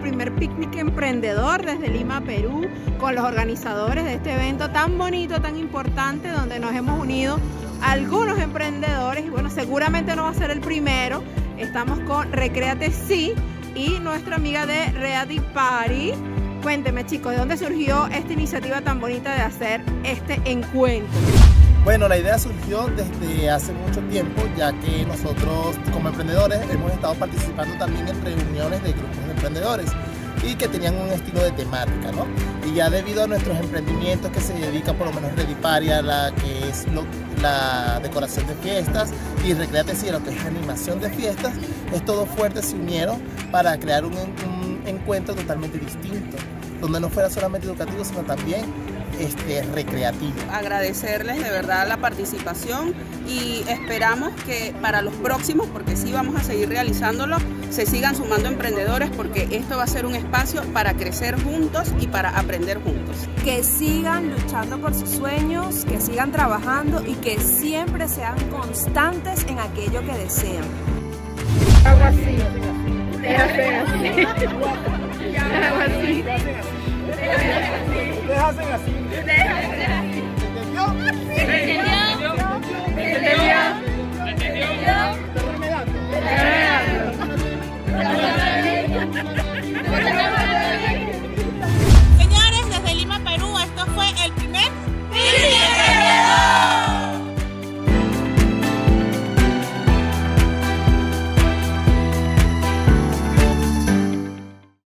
primer picnic emprendedor desde Lima, Perú, con los organizadores de este evento tan bonito, tan importante, donde nos hemos unido algunos emprendedores y bueno, seguramente no va a ser el primero. Estamos con Recréate Sí y nuestra amiga de Ready Party. Cuénteme, chicos, ¿de dónde surgió esta iniciativa tan bonita de hacer este encuentro? Bueno, la idea surgió desde hace mucho tiempo, ya que nosotros como emprendedores hemos estado participando también en reuniones de grupos de emprendedores y que tenían un estilo de temática, ¿no? Y ya debido a nuestros emprendimientos que se dedica por lo menos Ready Party a la que es la decoración de fiestas y Recréate Sí a lo que es animación de fiestas, estos fuertes se unieron para crear un encuentro totalmente distinto, donde no fuera solamente educativo, sino también recreativo. Agradecerles de verdad la participación y esperamos que para los próximos, porque sí vamos a seguir realizándolo, se sigan sumando emprendedores, porque esto va a ser un espacio para crecer juntos y para aprender juntos. Que sigan luchando por sus sueños, que sigan trabajando y que siempre sean constantes en aquello que desean. Algo así. Déjame así. Algo así. Ustedes hacen así.